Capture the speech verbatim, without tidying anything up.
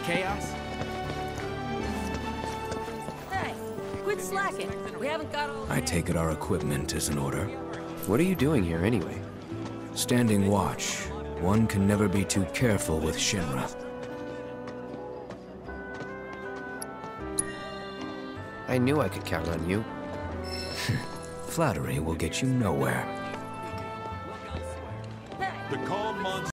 chaos? Hey, quit slacking. We haven't got all... I take it our equipment is in order. What are you doing here anyway? Standing watch. One can never be too careful with Shinra. I knew I could count on you. Flattery will get you nowhere. The calm monster.